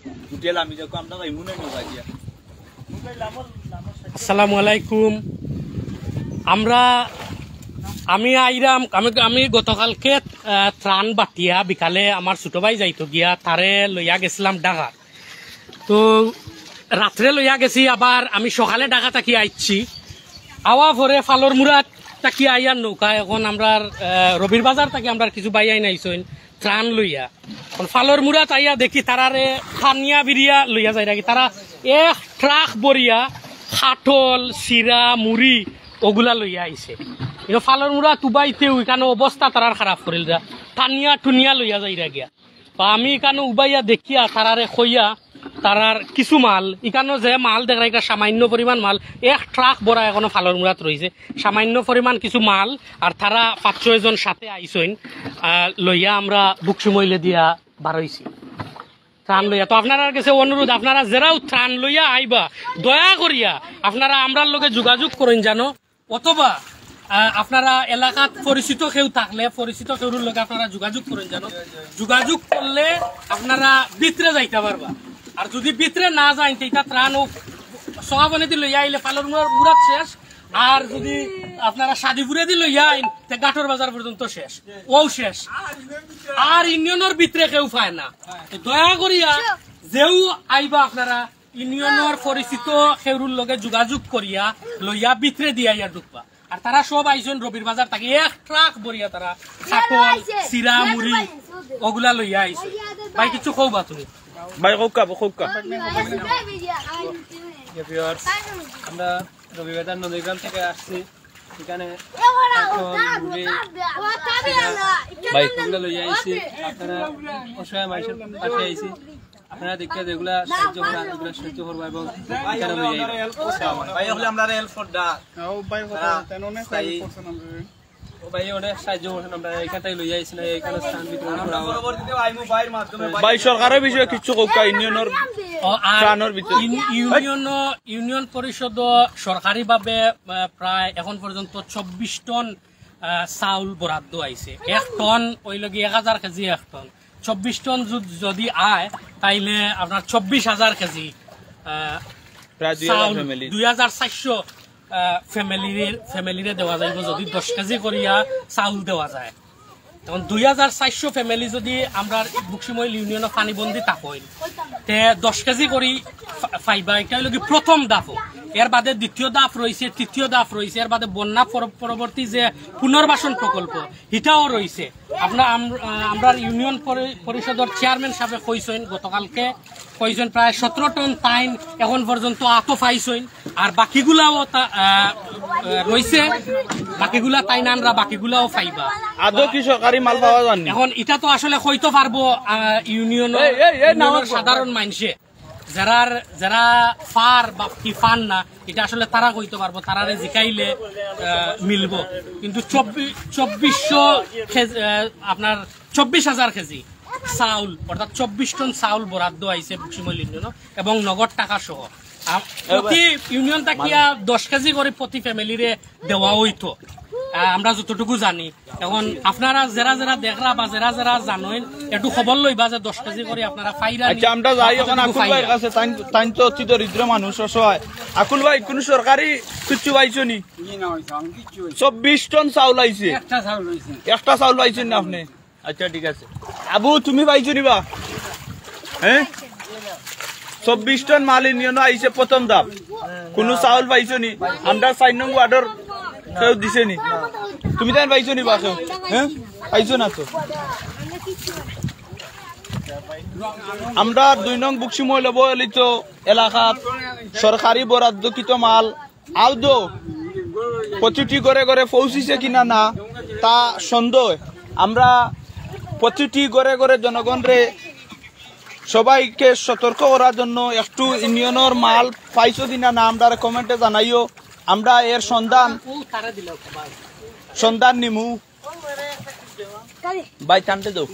উঠে আমি যাবো আমরা ইমুনে নৌকা দিয়া। আসসালামু আলাইকুম। আমি গতকালকে ত্রাণ বাটিয়া বিকালে আমার ছোট ভাই যাইতো গিয়া তারে লইয়া গেছিলাম ঢাকা। তো রাত্রে লইয়া গেছি, আবার আমি সকালে ঢাকা থাকি আইছি। আওয়া পরে ফালর মুরাত তাকি আইয়ার নৌকা। এখন আমরা রবির বাজার থাকি আমরা কিছু বাই আই নাইছইন ত্রাণ লইয়া। ফালর মুরাত আইয়া দেখি তারারে খানিয়া বিরিয়া লইয়া যায় নাকি। তারা এক ট্রাক বরিয়া খাটল চিরা মুড়ি ওগুলা লইয়া আইছে। ফালর মুরা তুবাইতে ওইখানে অবস্থা তারার খারাপ করিল যা টানিয়া টুনিয়া লইয়া যাইরা গিয়া। আমি এখানে উবাইয়া দেখিয়া তারারে খইয়া তারার কিছু মাল এখানে যে মাল দেখা এটা সামান্য পরিমাণ মাল এক ট্রাক বড়া এখনো ফালর মুরাত রয়েছে, সামান্য পরিমাণ কিছু মাল। আর তারা 5-6 জন সাথে আইসইন লইয়া আমরা বুকসি মইলে দিয়া বারইছি ত্রাণ লইয়া। তো আপনার কাছে অনুরোধ, আপনারা যারাও ত্রাণ লইয়া আইবা দয়া করিয়া আপনারা আমরার লগে যোগাযোগ করেন জানো, অথবা আপনারা এলাকাত পরিচিত কেউ থাকলে পরিচিত কেউর লগে আপনারা যোগাযোগ করেন জানো। যোগাযোগ করলে আপনারা ভিতরে যাইতে পারবা। আর যদি ভিতরে না যান সেইটা ত্রাণ সমাবনে দিয়ে লইয়া আইলে ফালর মুরাত শেষ। আর যদি আপনারা সাদিপুরে দিয়ে লইয়া আইন গাঠর বাজার পর্যন্ত শেষ, ও শেষ। আর ইউনিয়নের ভিতরে কেউ পায় না। দয়া করিয়া যেও আইবা আপনারা ইউনিয়নের পরিচিত কেউর লগে যোগাযোগ করিয়া লইয়া ভিতরে দিয়া ইয়া ঢুকবা। আর তারা সব আইসন রবির বাজার থাকি এক ট্রাক বরিয়া তারা খাটল চিরা মুড়ি ওগুলা লইয়া আইছে। ভাই কিছু কওবা তুমি? ভাই কৌকা কৌকা। আমরা রবিবাজার নদীগ্রাম থেকে আসছি। এখানে লইয়া আইছি। আপনারা অসহায় মানুষের পাশে আইছি। আপনারা দেখতে যেগুলা সাহায্য করা এগুলা সাহায্য করবো এবং এখানে সরকারের বিষয়ে কিছু ইউনিয়ন পরিষদ সরকারিভাবে প্রায় এখন পর্যন্ত 24 টন চাউল বরাদ্দ আইছে। 1 টন ওই লগে 1000 কেজি 1 টন। 24 টন যদি আয় তাইলে আপনার 24,000 কেজি চাউল 2400 ফ্যামিলিরে দেওয়া যাইব যদি 10 কেজি করিয়া চাউল দেওয়া যায়। তখন 2400 ফ্যামিলি যদি আমরা বুকসিমইল ইউনিয়নের পানিবন্দি থাকইন তে 10 কেজি করি পাইবা। এটা হলো কি প্রথম দাফ। এর বাদে দ্বিতীয় দাফ রয়েছে, তৃতীয় দাফ রয়েছে। এর বাদে বন্যা পরবর্তী যে পুনর্বাসন প্রকল্প এটাও রয়েছে। আমরা ইউনিয়ন পরিষদের চেয়ারম্যান সাহেব কইছেন গতকালকে কইছেন প্রায় 17 টন তাইন এখন পর্যন্ত আতো পাইছেন। আর বাকিগুলাও রয়েছে, বাকিগুলা তাই না আমরা বাকিগুলাও পাইবা। আদৌ কি সরকারি মাল পাওয়া যায়নি? এখন এটা তো আসলে কইতে পারবো ইউনিয়নের সাধারণ মানুষে যারা ফার বা কি ফান না, এটা আসলে তারা কইতে পারবো, তারারে জিকাইলে মিলব। কিন্তু 24,000 কেজি চাউল অর্থাৎ 24 টন চাউল বরাদ্দ আইছে বুকসিমইল ইউনিয়ন এবং নগদ টাকা সহ। প্রতি ইউনিয়ন তাকিয়া 10 কেজি করে প্রতি ফ্যামিলিরে দেওয়া হইতো আমরা যতটুকু জানি। এখন আপনারা যারা দেখরা বা যারা জানেন একটু খবর লইবা যে 10 কেজি করে আপনারা ফাইরা। আচ্ছা আমরা যাই এখন আকুল ভাইয়ের কাছে। তাই তো অতি দরিদ্র মানুষ অসহায়। আকুল ভাই কোন সরকারি কিছু পাইছো নি? 24 টন চাউল আইছে। একটা চাউল পাইছেন না আপনি? আচ্ছা ঠিক আছে। আবু তুমি পাইছো নি বা? হ্যাঁ 24 টন মাল ইউনিয়ন আইছে প্রথম দাম। কোন চাউল পাইছো নি? আমরা 4 নং ওয়ার্ডের কেউ দিছে নি? তুমি তাই পাইছো নি বা কেউ? হ্যাঁ পাইছো না তো। আমরা 2 নং বুকসিমইল অবহেলিত এলাকাত সরকারি বরাদ্দকৃত মাল আদৌ প্রতিটি ঘরে ঘরে পৌঁছিছে কিনা না তা সন্দেহ। আমরা প্রতিটি ঘরে ঘরে জনগণরে সবাইকে সতর্ক করার জন্য একটু ইউনিয়নের মাল পাইছো কিনা না আমরা কমেন্টে জানাইও। আমরা এর সন্ধান নিমু। ভাই টানতে দাও।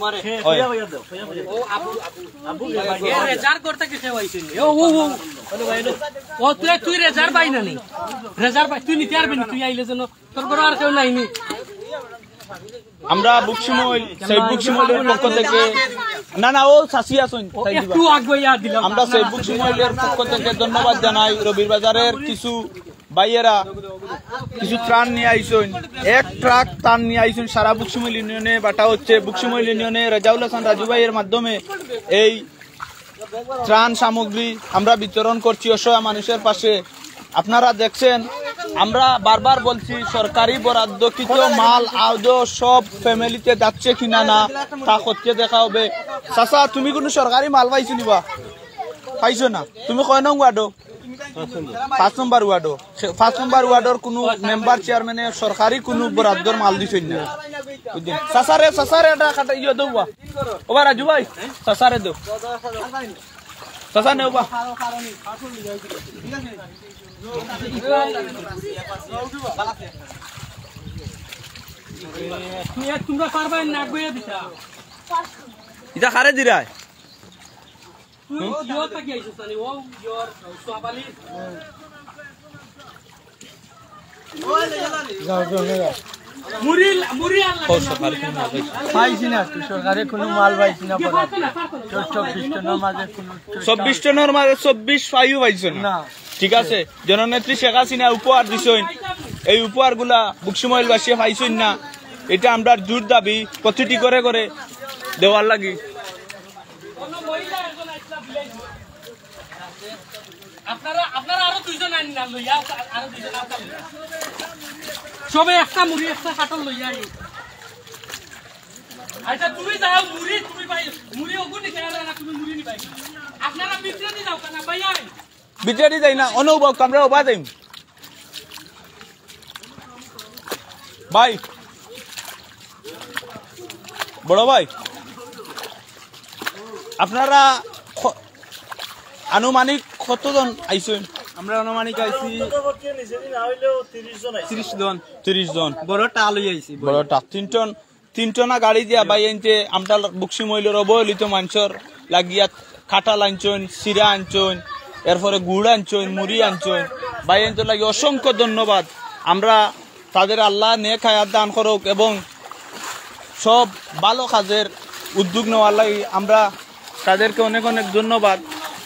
তুই রেজার পাই না নি? রেজার পাই তুই নিতে পারবি না? তুই আইলে যেন তোর ঘরে আর কেউ নাইনি। আমরা বুকশিমল সেই বুকশিমলের পক্ষ থেকে না ও শাসি আসুন একটু আগুয়া দিলাম আমরা সেই বুকশিমলের পক্ষ থেকে ধন্যবাদ জানাই রবির বাজারের কিছু ভাইয়েরা কিছু ত্রাণ নিয়ে আইসুন 1 ট্রাক ত্রাণ নিয়ে আইসুন সারা বুকশিমল ইউনিয়নে বাটা হচ্ছে বুকশিমল ইউনিয়নে রাজাউল হাসান রাজু ভাইয়ের মাধ্যমে এই ত্রাণ সামগ্রী আমরা বিতরণ করছি অসহায় মানুষের পাশে। আপনারা দেখছেন আমরা বারবার বলছি সরকারি বরাদ্দকৃত মাল আদৌ সব ফ্যামিলিতে যাচ্ছে কিনা না তা করতে দেখা হবে। চাচা তুমি কোনো সরকারি মাল পাইছো নিবা? পাইছো না? তুমি কয় নং ওয়ার্ডো? 5 নম্বর ওয়ার্ডো। 5 নম্বর ওয়ার্ডর কোনো মেম্বার চেয়ারম্যানে সরকারি কোনো বরাদ্দর মাল দিছেন না। চাচারে এটা কাটা ইয়ে দেবো ওবা রাজু ভাই চাচারে দেও চাচা নেও বা তোমরা পারবা না আগুয়া দিতা এটা খারে দিরায় তুই ইয়র পাকি আইছিস না ও ইয়র সোয়াবালি মুরি আল্লাহ পাইছি না সরকারে কোনো মাল পাইছি না 24 টনের মাঝে কোনো 24 টনের মাঝে 24 পাইও পাইছো না। ঠিক আছে, জননেত্রী শেখ হাসিনা উপহার দিছেন, এই উপহার গুলা বুকশিমল বাসী পাইছেন না। এটা আমরা জোর দাবি প্রতিটি করে করে দেওয়ার লাগি। আপনারা আরো দুইজন আইন না লইয়া আরো দুইজন আইন সবে একটা মুড়ি একটা কাটল লইয়া আই। আচ্ছা তুমি যাও মুড়ি তুমি পাই মুড়ি ওগুনি কেন না তুমি মুড়ি নি পাই আপনারা বিক্রি দাও কেন ভাই আই বিক্রি যাই না অনুভব আমরা ওবা যাইম ভাই বড় ভাই। আপনারা আনুমানিক কতজন আইছেন? আমরা অনুমানিক আইছি 30 জন বড় টাল হই আইছি বড়টা 3 টনা গাড়ি দিয়া বাই আনতে আমরা বুকশিমলের অবহেলিত মানুষের লাগিয়া খাটা আনছেন, সিরা আনছেন, এরপরে গুড় আনছেন, মুড়ি আনছেন, বাই আনতে লাগি অসংখ্য ধন্যবাদ। আমরা তাদের আল্লাহ নেক হায়াত দান করুক এবং সব ভালো কাজের উদ্যোগ নেওয়ার লাগি আমরা তাদেরকে অনেক অনেক ধন্যবাদ।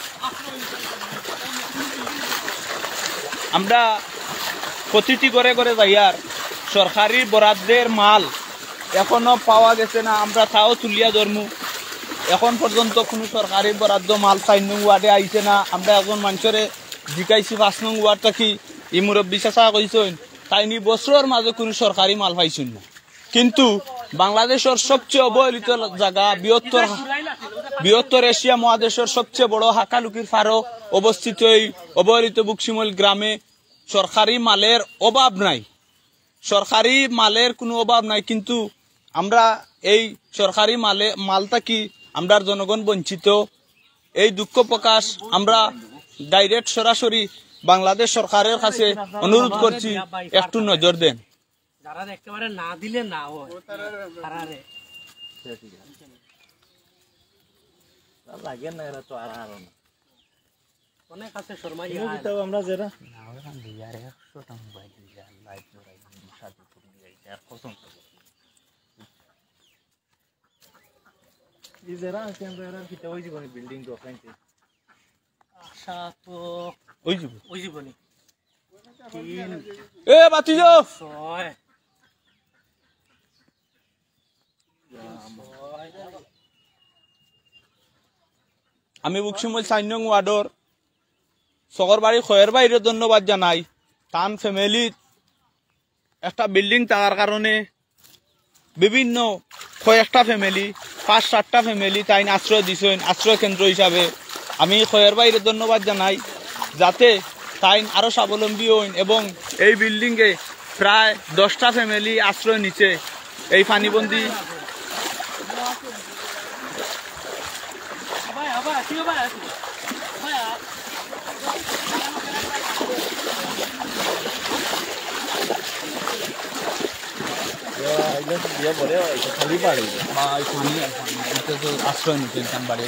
আমরা প্রতিটি করে করে যাইয়ার সরকারি বরাদ্দের মাল এখনো পাওয়া গেছে না, আমরা তাও তুলিয়া ধরমু। এখন পর্যন্ত কোনো সরকারি বরাদ্দ মাল 4 নং ওয়ার্ডে আইছে না। আমরা এখন মানুষরে জিকাইছি 5 নং ওয়ার্ড থাকি ই মুরব্বী চাচা কইছেন তাইনি বছরের মাঝে কোনো সরকারি মাল পাইছেন না। কিন্তু বাংলাদেশের সবচেয়ে অবহেলিত জায়গা বৃহত্তর এশিয়া মহাদেশের সবচেয়ে বড় হাকালুকির ফারো অবস্থিত এই অবহেলিত বুকশিমল গ্রামে সরকারি মালের অভাব নাই, সরকারি মালের কোনো অভাব নাই। কিন্তু আমরা এই সরকারি মালটা কি আমরা জনগণ বঞ্চিত, এই দুঃখ প্রকাশ আমরা ডাইরেক্ট সরাসরি বাংলাদেশ সরকারের কাছে অনুরোধ করছি একটু নজর দেন। যারা একেবারে না দিলে না হয় তারারে লাগে না এরা তো আর না অনেক আছে শর্মাই আমরা যারা বিল্ডিং তো আশা তো ওই জীবনী 3 এ বাতি যাও 6 আমি বুকশিমল 4 নং ওয়ার্ডর সগরবাড়ি খয়ের বাইরে ধন্যবাদ জানাই। তান ফ্যামিলি একটা বিল্ডিং থাকার কারণে বিভিন্ন কয়েকটা ফ্যামিলি 5-7টা ফ্যামিলি তাই আশ্রয় দিছেন আশ্রয় কেন্দ্র হিসাবে। আমি খয়ের বাইরে ধন্যবাদ জানাই যাতে তাই আরো স্বাবলম্বী হইন এবং এই বিল্ডিংয়ে প্রায় 10টা ফ্যামিলি আশ্রয় নিচ্ছে এই পানিবন্দী। আশ্রয় নিতে বাড়ি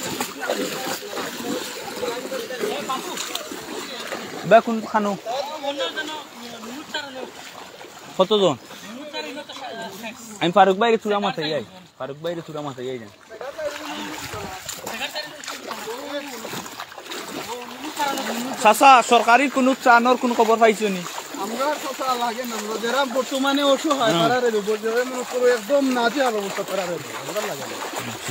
বেকুন খানো কতজন আমি ফারুক ভাইরে চূড়া মাথায় যাই ফারুক ভাইরে চূড়া মাথায় যাই চাচা সরকারি কোনো ত্রাণর কোনো খবর পাইছো নি আমরা কথা লাগে না আমরা যারা বর্তমানে অসহায় তারা একদম নাজেহাল অবস্থা তারা আমরা লাগে না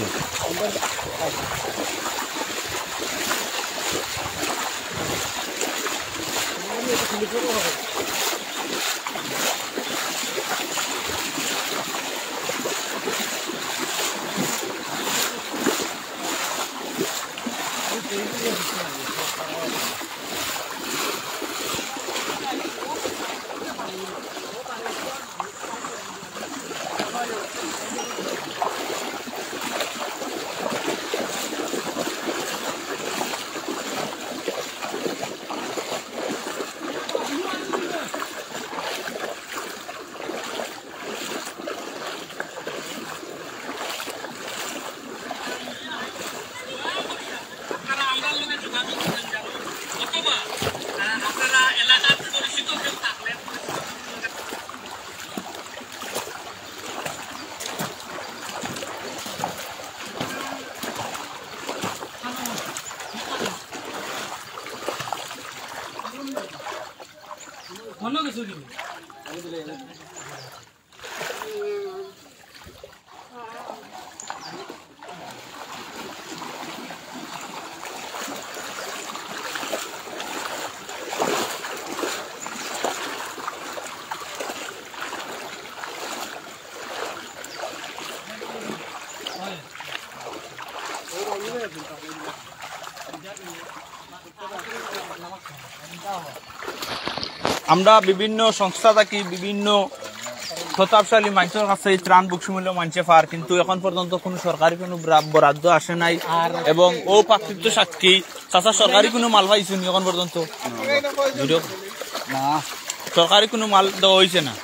আমরা বিভিন্ন সংস্থা থাকি বিভিন্ন প্রতাপশালী মানুষের কাছে ত্রাণ বুকসমূল্য মানুষে পার কিন্তু এখন পর্যন্ত কোনো সরকারি কোনো বরাদ্দ আসে নাই এবং ও প্রাকৃতিক সাক্ষী চাচা সরকারি কোনো মাল পাইছো নি এখন পর্যন্ত না সরকারি কোনো মাল দেওয়া হয়েছে না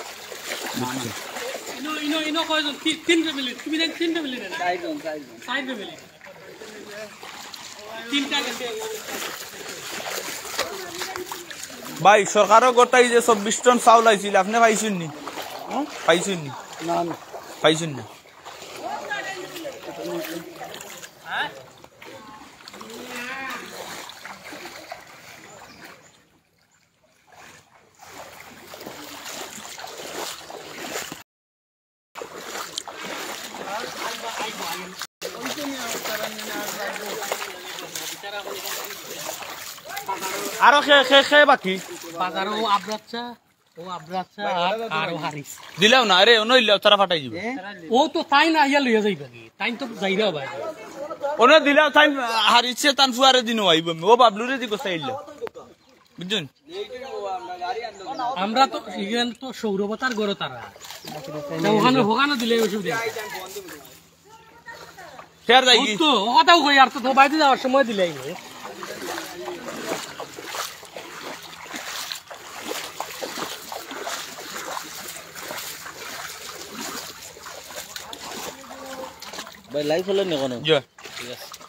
ভাই সরকারও গোটাই যে 24 টন চাউল আইছিল আপনি পাইছেন নি পাইছেন নি না পাইছেন না আরো খে বাকি বাজারও আবরাচ্ছা ও আবরাচ্ছা আর হারিস দিলাও না আরে নইলেও তারা ফাটাই দিব ও তো তাই না ইয়া লইয়া যাইবা কি তাই তো যাইরাও ভাই ওনে দিলাও তাই হারিছে তান ফুয়ারে দিনো আইব ও বাবলুরে দি কইছাইলো বুঝছেন আমরা তো ইগেন তো সৌরবতার গড় তারা ওখানে দিলে অসুবিধা ফের যাই কি তো কথাও কই আর তো বাইরে যাওয়ার সময় দিলাই ভাই লাইভ হলো নি কোনো জি ঠিক আছে